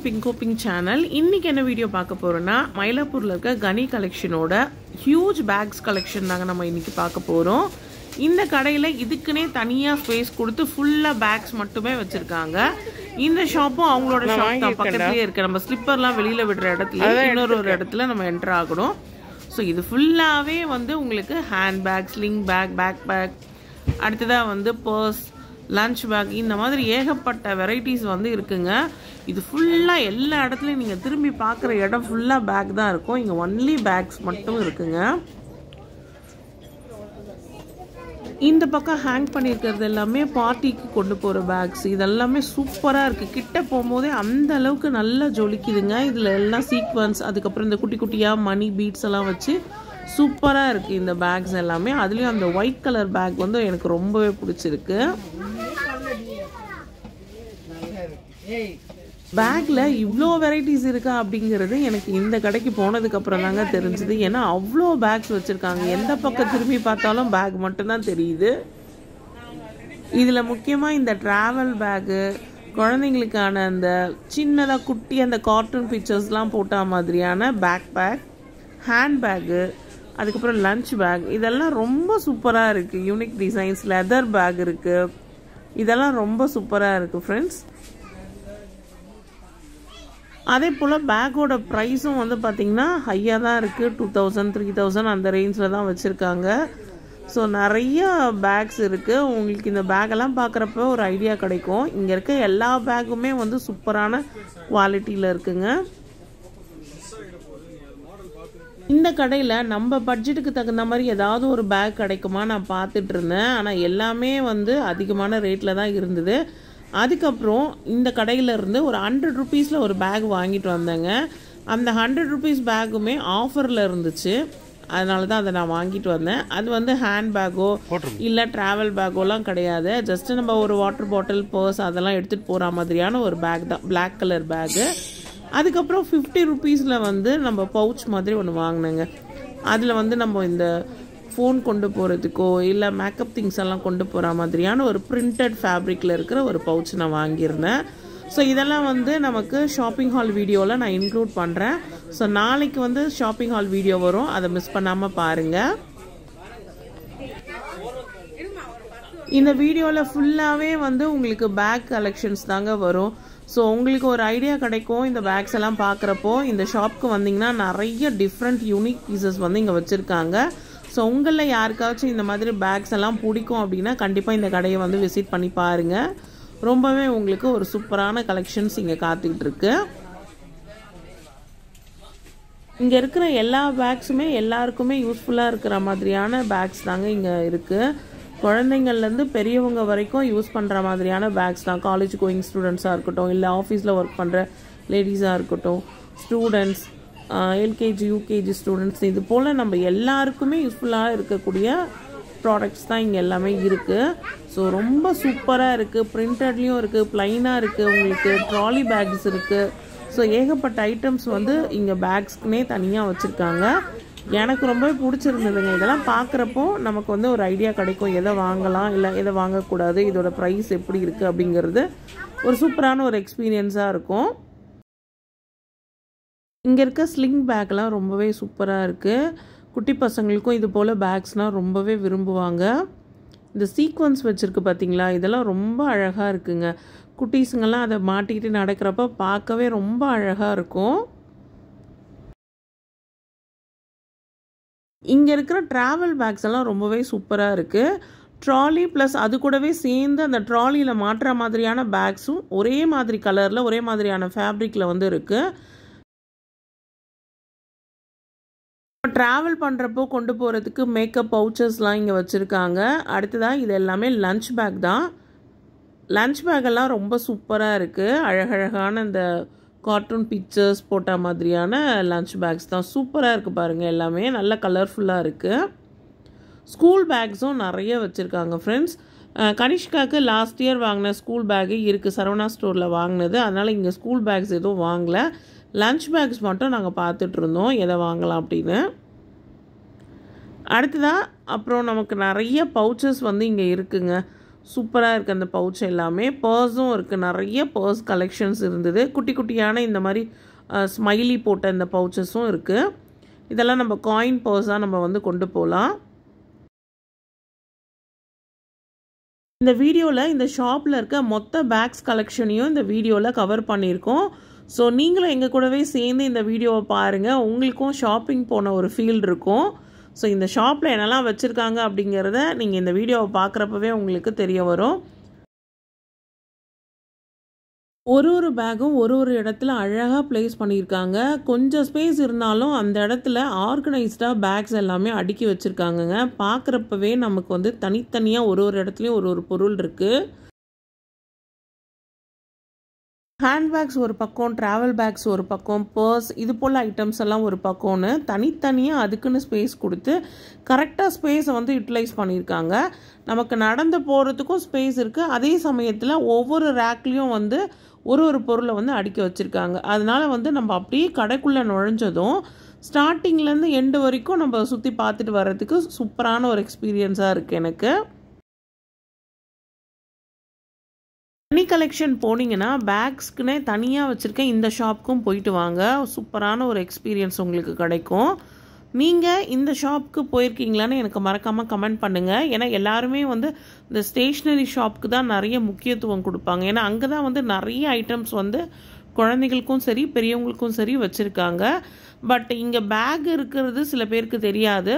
Pinko Pink channel. இன்னைக்கு என்ன video பார்க்க போறோம்னா மயிலாப்பூர்ல இருக்க கனி கலெக்ஷனோட huge bags collection தாங்க நம்ம இன்னைக்கு பார்க்க போறோம். இந்த கடையில இதுக்குனே தனியா ஸ்பேஸ் கொடுத்து ஃபுல்லா bags மட்டுமே வச்சிருக்காங்க. இந்த ஷாப்பும் அவங்களோட ஷாப் தான் பக்கத்துலயே இருக்கு. நம்ம ஸ்லிப்பர்லாம் வெளியில விடுற இடத்துல இன்னொரு ஒரு இடத்துல நம்ம என்டர் ஆகணும். சோ இது ஃபுல்லாவே வந்து உங்களுக்கு hand bag, sling bag, backpack, அடுத்ததா வந்து பர்ஸ், லஞ்ச் பேக், இந்த மாதிரி ஏகப்பட்ட வெரைட்டிஸ் வந்து இருக்குங்க. இது ஃபுல்லாக எல்லா இடத்துலையும் நீங்கள் திரும்பி பார்க்குற இடம் ஃபுல்லாக பேக் தான் இருக்கும். இங்கே ஒன்லி பேக்ஸ் மட்டும் இருக்குங்க. இந்த பக்கம் ஹேங் பண்ணியிருக்கிறது எல்லாமே பார்ட்டிக்கு கொண்டு போகிற பேக்ஸ். இதெல்லாமே சூப்பராக இருக்குது. கிட்ட போகும்போதே அந்த அளவுக்கு நல்லா ஜொலிக்குதுங்க. இதில் எல்லாம் சீக்வன்ஸ், அதுக்கப்புறம் இந்த குட்டி குட்டியாக மணி பீட்ஸ் எல்லாம் வச்சு சூப்பராக இருக்குது இந்த பேக்ஸ் எல்லாமே. அதுலேயும் அந்த ஒயிட் கலர் பேக் வந்து எனக்கு ரொம்பவே பிடிச்சிருக்கு. பேக்ல இவ்வளோ வெரைட்டிஸ் இருக்கா அப்படிங்கிறது எனக்கு இந்த கடைக்கு போனதுக்கு அப்புறம் தாங்க தெரிஞ்சுது. ஏன்னா அவ்வளோ பேக்ஸ் வச்சிருக்காங்க. எந்த பக்கம் திரும்பி பார்த்தாலும் பேக் மட்டும்தான் தெரியுது. இதில் முக்கியமாக இந்த ட்ராவல் பேக்கு, குழந்தைங்களுக்கான அந்த சின்னதாக குட்டி அந்த கார்ட்டூன் பிக்சர்ஸ்லாம் போட்ட மாதிரியான பேக் பேக், ஹேண்ட் பேக்கு, அதுக்கப்புறம் லஞ்ச் பேக், இதெல்லாம் ரொம்ப சூப்பராக இருக்குது. யூனிக் டிசைன்ஸ், லெதர் பேக் இருக்குது. இதெல்லாம் ரொம்ப சூப்பராக இருக்குது ஃப்ரெண்ட்ஸ். அதே போல் பேக்கோட ப்ரைஸும் வந்து பார்த்திங்கன்னா ஹையாக தான் இருக்குது. 2000, 3000 அந்த ரேஞ்சில் தான் வச்சுருக்காங்க. ஸோ நிறைய பேக்ஸ் இருக்குது. உங்களுக்கு இந்த பேக்கெல்லாம் பார்க்குறப்ப ஒரு ஐடியா கிடைக்கும். இங்கே இருக்க எல்லா பேக்குமே வந்து சூப்பரான குவாலிட்டியில் இருக்குங்க. இந்த கடையில் நம்ம பட்ஜெட்டுக்கு தகுந்த மாதிரி ஏதாவது ஒரு பேக் கிடைக்குமா நான் பார்த்துட்டு இருந்தேன். ஆனால் எல்லாமே வந்து அதிகமான ரேட்டில் தான் இருந்தது. அதுக்கப்புறம் இந்த கடையில் இருந்து ஒரு 100 rupeesல ஒரு பேக் வாங்கிட்டு வந்தேங்க. அந்த 100 rupees பேக்குமே ஆஃபரில் இருந்துச்சு. அதனால தான் அதை நான் வாங்கிட்டு வந்தேன். அது வந்து ஹேண்ட் பேக்கோ இல்லை ட்ராவல் பேக்கோலாம் கிடையாது. ஜஸ்ட்டு நம்ம ஒரு வாட்டர் பாட்டில், பர்ஸ் அதெல்லாம் எடுத்துகிட்டு போகிற மாதிரியான ஒரு பேக் தான், பிளாக் கலர் பேக்கு. அதுக்கப்புறம் 50 rupeesல வந்து நம்ம பவுச் மாதிரி ஒன்று வாங்கினேங்க. அதில் வந்து நம்ம இந்த ஃபோன் கொண்டு போகிறதுக்கோ இல்லை மேக்கப் திங்ஸ் எல்லாம் கொண்டு போகிற மாதிரியான ஒரு பிரிண்டட் ஃபேப்ரிக்கில் இருக்கிற ஒரு பவுச் நான் வாங்கியிருந்தேன். ஸோ இதெல்லாம் வந்து நமக்கு ஷாப்பிங் ஹால் வீடியோவில் நான் இன்க்ளூட் பண்ணுறேன். ஸோ நாளைக்கு வந்து ஷாப்பிங் ஹால் வீடியோ வரும், அதை மிஸ் பண்ணாமல் பாருங்கள். இந்த வீடியோவில் ஃபுல்லாகவே வந்து உங்களுக்கு பேக் கலெக்ஷன்ஸ் தாங்க வரும். ஸோ உங்களுக்கு ஒரு ஐடியா கிடைக்கும். இந்த பேக்ஸ் எல்லாம் பார்க்குறப்போ இந்த ஷாப்புக்கு வந்தீங்கன்னா நிறைய டிஃப்ரெண்ட் யூனிக் பீசஸ் வந்து இங்கே வச்சுருக்காங்க. ஸோ உங்களில் யாருக்காச்சும் இந்த மாதிரி பேக்ஸ் எல்லாம் பிடிக்கும் அப்படின்னா கண்டிப்பாக இந்த கடையை வந்து விசிட் பண்ணி பாருங்கள். ரொம்பவே உங்களுக்கு ஒரு சூப்பரான கலெக்ஷன்ஸ் இங்கே காத்துக்கிட்டு இருக்கு. இங்கே இருக்கிற எல்லா பேக்ஸுமே எல்லாருக்குமே யூஸ்ஃபுல்லாக இருக்கிற மாதிரியான பேக்ஸ் தாங்க இங்கே இருக்குது. குழந்தைங்கள்லேருந்து பெரியவங்க வரைக்கும் யூஸ் பண்ணுற மாதிரியான பேக்ஸ் தான். காலேஜ் கோயிங் ஸ்டூடெண்ட்ஸாக இருக்கட்டும், இல்லை ஆஃபீஸில் ஒர்க் பண்ணுற லேடிஸாக இருக்கட்டும், ஸ்டூடெண்ட்ஸ், எல்கேஜி யூகேஜி ஸ்டூடெண்ட்ஸ், இது போல் நம்ம எல்லாருக்குமே யூஸ்ஃபுல்லாக இருக்கக்கூடிய ப்ராடக்ட்ஸ் தான் இங்கே எல்லாமே இருக்குது. ஸோ ரொம்ப சூப்பராக இருக்குது. பிரிண்டட்லேயும் இருக்குது, ப்ளைனாக இருக்குது, உங்களுக்கு ட்ராலி பேக்ஸ் இருக்குது. ஸோ ஏகப்பட்ட ஐட்டம்ஸ் வந்து இங்கே பேக்ஸ்க்குனே தனியாக வச்சுருக்காங்க. எனக்கு ரொம்பவே பிடிச்சிருந்ததுங்க. இதெல்லாம் பார்க்குறப்போ நமக்கு வந்து ஒரு ஐடியா கிடைக்கும், எதை வாங்கலாம் இல்லை எதை வாங்கக்கூடாது, இதோட ப்ரைஸ் எப்படி இருக்குது அப்படிங்கிறது ஒரு சூப்பரான ஒரு எக்ஸ்பீரியன்ஸாக இருக்கும். இங்கே இருக்க ஸ்லிங் பேக்லாம் ரொம்பவே சூப்பராக இருக்குது. குட்டி பசங்களுக்கும் இது போல் பேக்ஸ்னால் ரொம்பவே விரும்புவாங்க. இந்த சீக்வன்ஸ் வச்சுருக்கு பார்த்தீங்களா, இதெல்லாம் ரொம்ப அழகாக இருக்குங்க. குட்டீஸுங்கெல்லாம் அதை மாட்டிக்கிட்டு நடக்கிறப்ப பார்க்கவே ரொம்ப அழகாக இருக்கும். இங்கே இருக்கிற ட்ராவல் பேக்ஸ் எல்லாம் ரொம்பவே சூப்பராக இருக்குது. ட்ராலி ப்ளஸ் அது கூடவே சேர்ந்து அந்த ட்ராலியில் மாட்டுற மாதிரியான பேக்ஸும் ஒரே மாதிரி கலரில் ஒரே மாதிரியான ஃபேப்ரிக்கில் வந்து இருக்குது. ட்ராவல் பண்ணுறப்போ கொண்டு போகிறதுக்கு மேக்கப் பவுச்சஸ்லாம் இங்கே வச்சுருக்காங்க. அடுத்ததாக இது எல்லாமே லஞ்ச் பேக் தான். லஞ்ச் பேக்கெல்லாம் ரொம்ப சூப்பராக இருக்குது. அழகழகான இந்த கார்ட்டூன் பிக்சர்ஸ் போட்ட மாதிரியான லஞ்ச் பேக்ஸ் தான். சூப்பராக இருக்குது பாருங்கள். எல்லாமே நல்ல கலர்ஃபுல்லாக இருக்குது. ஸ்கூல் பேக்ஸும் நிறைய வச்சுருக்காங்க ஃப்ரெண்ட்ஸ். கனிஷ்காவுக்கு லாஸ்ட் இயர் வாங்கின ஸ்கூல் பேக்கு இருக்குது, சரவணா ஸ்டோரில் வாங்கினது. அதனால் இங்கே ஸ்கூல் பேக்ஸ் எதுவும் வாங்கலை. லஞ்ச் பேக்ஸ் மட்டும் நாங்கள் பார்த்துட்ருந்தோம் எதை வாங்கலாம் அப்படின்னு. அடுத்ததாக அப்புறம் நமக்கு நிறைய பவுச்சஸ் வந்து இங்கே இருக்குங்க. சூப்பராக இருக்குது அந்த பவுச் எல்லாமே. பர்ஸும் இருக்குது, நிறைய பர்ஸ் கலெக்ஷன்ஸ் இருந்தது. குட்டி குட்டியான இந்த மாதிரி ஸ்மைலி போட்ட இந்த பவுச்சஸும் இருக்குது. இதெல்லாம் நம்ம காயின் பர்ஸாக நம்ம வந்து கொண்டு போகலாம். இந்த வீடியோவில் இந்த ஷாப்பில் இருக்க மொத்த பேக்ஸ் கலெக்ஷனையும் இந்த வீடியோவில் கவர் பண்ணியிருக்கோம். ஸோ நீங்களும் எங்கள் கூடவே சேர்ந்து இந்த வீடியோவை பாருங்கள். உங்களுக்கும் ஷாப்பிங் போன ஒரு ஃபீல் இருக்கும். ஸோ இந்த ஷாப்பில் என்னெல்லாம் வச்சுருக்காங்க அப்படிங்கிறத நீங்கள் இந்த வீடியோவை பார்க்குறப்பவே உங்களுக்கு தெரிய வரும். ஒரு பேக்கும் ஒரு இடத்துல அழகாக ப்ளேஸ் பண்ணியிருக்காங்க. கொஞ்சம் ஸ்பேஸ் இருந்தாலும் அந்த இடத்துல ஆர்கனைஸ்டாக பேக்ஸ் எல்லாமே அடுக்கி வச்சுருக்காங்கங்க. பார்க்குறப்பவே நமக்கு வந்து தனித்தனியாக ஒரு இடத்துலையும் ஒரு பொருள் இருக்குது. ஹேண்ட்பேக்ஸ் ஒரு பக்கம், ட்ராவல் பேக்ஸ் ஒரு பக்கம், பர்ஸ் இது போல் ஐட்டம்ஸ் எல்லாம் ஒரு பக்கம்னு தனித்தனியாக அதுக்குன்னு ஸ்பேஸ் கொடுத்து கரெக்டாக ஸ்பேஸை வந்து யூட்டிலைஸ் பண்ணியிருக்காங்க. நமக்கு நடந்து போகிறதுக்கும் ஸ்பேஸ் இருக்குது. அதே சமயத்தில் ஒவ்வொரு ரேக்லேயும் வந்து ஒரு பொருளை வந்து அடுக்கி வச்சுருக்காங்க. அதனால வந்து நம்ம அப்படியே கடைக்குள்ளே நுழைஞ்சதும் ஸ்டார்டிங்லேருந்து எண்டு வரைக்கும் நம்ம சுற்றி பார்த்துட்டு வர்றதுக்கு சூப்பரான ஒரு எக்ஸ்பீரியன்ஸாக இருக்குது எனக்கு. தனி கலெக்ஷன் போனீங்கன்னா பேக்ஸ்க்குன்னே தனியாக வச்சுருக்கேன் இந்த ஷாப்புக்கும் போயிட்டு வாங்க. சூப்பரான ஒரு எக்ஸ்பீரியன்ஸ் உங்களுக்கு கிடைக்கும். நீங்கள் இந்த ஷாப்புக்கு போயிருக்கீங்களான்னு எனக்கு மறக்காமல் கமெண்ட் பண்ணுங்கள். ஏன்னா எல்லாருமே வந்து இந்த ஸ்டேஷ்னரி ஷாப்புக்கு தான் நிறைய முக்கியத்துவம் கொடுப்பாங்க. ஏன்னா அங்கே தான் வந்து நிறைய ஐட்டம்ஸ் வந்து குழந்தைகளுக்கும் சரி பெரியவங்களுக்கும் சரி வச்சுருக்காங்க. பட் இங்கே பேக் இருக்கிறது சில பேருக்கு தெரியாது.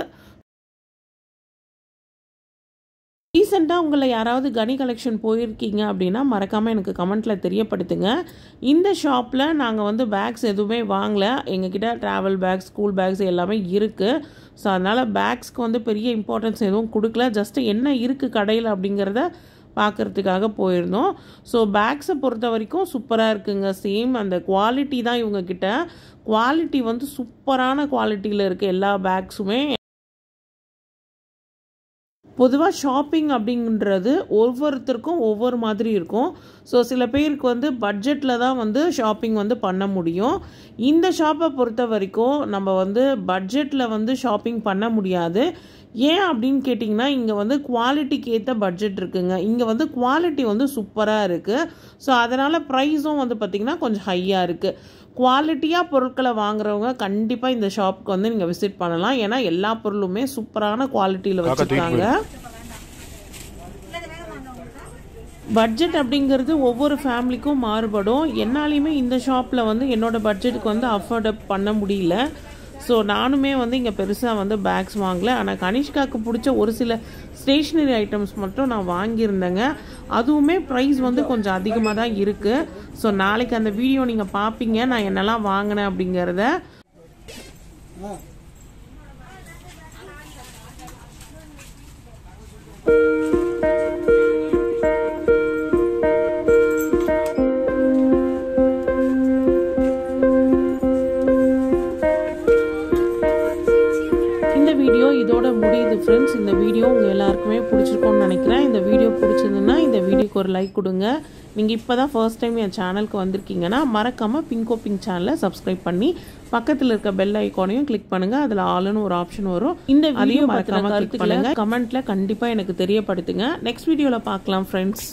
ரீசெண்டாக உங்களை யாராவது கனி கலெக்ஷன் போயிருக்கீங்க அப்படின்னா மறக்காமல் எனக்கு கமெண்ட்டில் தெரியப்படுத்துங்க. இந்த ஷாப்பில் நாங்கள் வந்து பேக்ஸ் எதுவுமே வாங்கலை. எங்ககிட்ட ட்ராவல் பேக்ஸ், ஸ்கூல் பேக்ஸ் எல்லாமே இருக்குது. ஸோ அதனால் பேக்ஸ்க்கு வந்து பெரிய இம்பார்ட்டன்ஸ் எதுவும் கொடுக்கல. ஜஸ்ட்டு என்ன இருக்குது கடையில் அப்படிங்கிறத பார்க்குறதுக்காக போயிருந்தோம். ஸோ பேக்ஸை பொறுத்த வரைக்கும் சூப்பராக இருக்குங்க. சேம் அந்த குவாலிட்டி தான் இவங்கக்கிட்ட. குவாலிட்டி வந்து சூப்பரான குவாலிட்டியில் இருக்குது எல்லா பேக்ஸுமே. பொதுவாக ஷாப்பிங் அப்படின்றது ஒவ்வொருத்தருக்கும் ஒவ்வொரு மாதிரி இருக்கும். ஸோ சில பேருக்கு வந்து பட்ஜெட்டில் தான் வந்து ஷாப்பிங் வந்து பண்ண முடியும். இந்த ஷாப்பை பொறுத்த வரைக்கும் நம்ம வந்து பட்ஜெட்டில் வந்து ஷாப்பிங் பண்ண முடியாது. ஏன் அப்படின்னு கேட்டிங்கன்னா இங்கே வந்து குவாலிட்டிக்கு ஏற்ற பட்ஜெட் இருக்குங்க. இங்கே வந்து குவாலிட்டி வந்து சூப்பராக இருக்குது. ஸோ அதனால் ப்ரைஸும் வந்து பார்த்திங்கன்னா கொஞ்சம் ஹையாக இருக்குது. குவாலிட்டியாக பொருட்களை வாங்குறவங்க கண்டிப்பாக இந்த ஷாப்புக்கு வந்து நீங்கள் விசிட் பண்ணலாம். ஏன்னா எல்லா பொருளுமே சூப்பரான குவாலிட்டியில் வச்சுருக்காங்க. பட்ஜெட் அப்படிங்கிறது ஒவ்வொரு ஃபேமிலிக்கும் மாறுபடும். என்னாலையுமே இந்த ஷாப்பில் வந்து என்னோடய பட்ஜெட்டுக்கு வந்து அஃபோர்ட் பண்ண முடியல. ஸோ நானுமே வந்து இங்கே பெருசாக வந்து பேக்ஸ் வாங்கலை. ஆனால் கனிஷ்காவுக்கு பிடிச்ச ஒரு சில ஸ்டேஷ்னரி ஐட்டம்ஸ் மட்டும் நான் வாங்கியிருந்தேங்க. அதுவுமே ப்ரைஸ் வந்து கொஞ்சம் அதிகமாக தான் இருக்குது. ஸோ நாளைக்கு அந்த வீடியோ நீங்கள் பார்ப்பீங்க நான் என்னெல்லாம் வாங்கினேன் அப்படிங்கிறத. வீடியோ இதோட முடியுது ஃப்ரெண்ட்ஸ். இந்த வீடியோ உங்கள் எல்லாருக்குமே பிடிச்சிருக்கோன்னு நினைக்கிறேன். இந்த வீடியோ பிடிச்சதுன்னா இந்த வீடியோக்கு ஒரு லைக் கொடுங்க. நீங்கள் இப்போ தான் ஃபர்ஸ்ட் டைம் என் சேனலுக்கு வந்திருக்கீங்கன்னா மறக்காமல் பிங்கோ பிங்க் சேனலை சப்ஸ்கிரைப் பண்ணி பக்கத்தில் இருக்க பெல் ஐக்கானையும் கிளிக் பண்ணுங்கள். அதில் ஆல்னு ஒரு ஆப்ஷன் வரும். இந்த வீடியோ மறக்காமல் கிளிக் பண்ணுங்கள். கமெண்ட்டில் கண்டிப்பாக எனக்கு தெரியப்படுத்துங்க. நெக்ஸ்ட் வீடியோவில் பார்க்கலாம் ஃப்ரெண்ட்ஸ்.